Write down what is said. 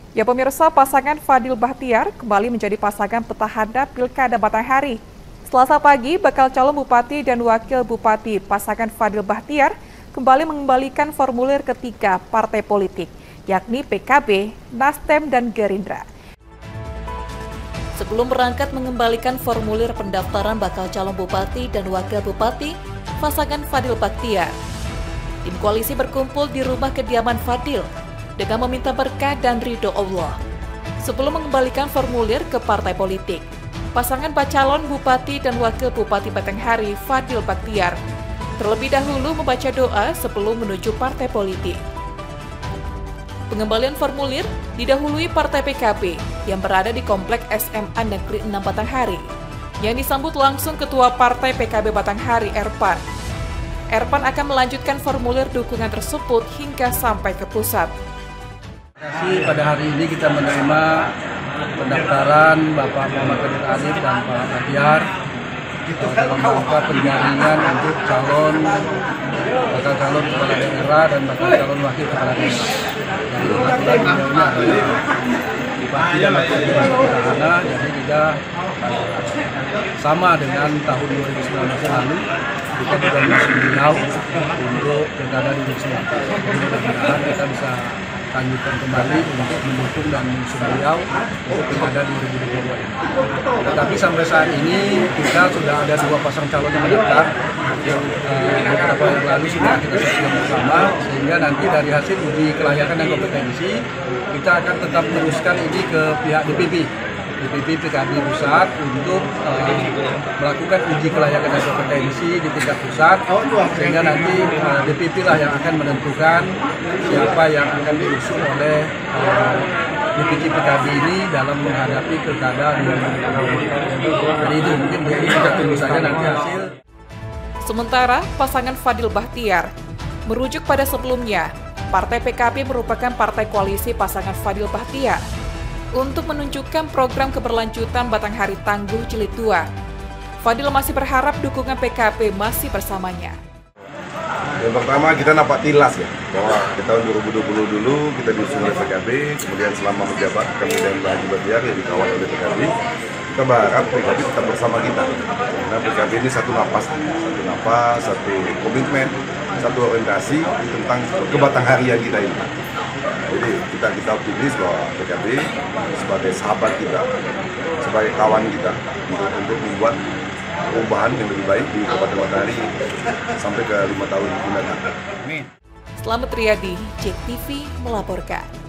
Ya pemirsa, pasangan Fadil Bahtiar kembali menjadi pasangan petahana Pilkada Batanghari. Selasa pagi, bakal calon Bupati dan Wakil Bupati pasangan Fadil Bahtiar kembali mengembalikan formulir ketiga partai politik, yakni PKB, Nasdem, dan Gerindra. Sebelum berangkat mengembalikan formulir pendaftaran bakal calon Bupati dan Wakil Bupati, pasangan Fadil Bahtiar, tim koalisi berkumpul di rumah kediaman Fadil dengan meminta berkah dan ridho Allah. Sebelum mengembalikan formulir ke partai politik, pasangan calon Bupati dan Wakil Bupati Batanghari Fadil Bahtiar terlebih dahulu membaca doa sebelum menuju partai politik. Pengembalian formulir didahului partai PKB yang berada di Komplek SMA Negeri 6 Batanghari, yang disambut langsung Ketua Partai PKB Batanghari Erpan. Erpan akan melanjutkan formulir dukungan tersebut hingga sampai ke pusat. Pada hari ini kita menerima pendaftaran Bapak Muhammad Kadir Adib dan Pak Bahtiar dalam rangka penjaringan untuk bakal calon kepala daerah dan bakal calon wakil kepala daerah. Dan kebetulan beliau ini adalah bupati dan wakil petahana, jadi kita sama dengan tahun 2019 lalu, kita juga masih beliau untuk pilkada 2019. Mudah-mudahan kita bisa lanjutkan kembali untuk mendukung dan mengusung beliau untuk pilkada 2022 ini. Tetapi sampai saat ini kita sudah ada 2 pasang calon yang mendaftar yang beberapa yang lalu sudah kita saksikan bersama, sehingga nanti dari hasil uji kelayakan dan kompetensi kita akan tetap teruskan ini ke pihak DPP PKB Pusat untuk melakukan uji kelayakan dan kompetensi di tingkat pusat, sehingga nanti DPP lah yang akan menentukan siapa yang akan diusung oleh DPP PKB ini dalam menghadapi pilkada 2022. Jadi itu mungkin kita tunggu saja nanti hasil. Sementara pasangan Fadil Bahtiar merujuk pada sebelumnya, Partai PKB merupakan partai koalisi pasangan Fadil Bahtiar untuk menunjukkan program keberlanjutan Batanghari Tangguh Jilid 2. Fadil masih berharap dukungan PKB masih bersamanya. Yang pertama kita nampak tilas ya, bahwa di tahun 2020 dulu kita diusung oleh PKB, kemudian selama menjabat kemudian Pak Haji Bahtiar yang dikawal oleh PKB, kita berharap PKB tetap bersama kita. Karena PKB ini satu napas, satu komitmen, satu orientasi tentang kebatangharian kita ini. Jadi kita optimis bahwa PKB sebagai sahabat kita, sebagai kawan kita untuk membuat perubahan yang lebih baik di Kabupaten Batanghari sampai ke 5 tahun mendatang. Selamat Riyadi, JEK TV melaporkan.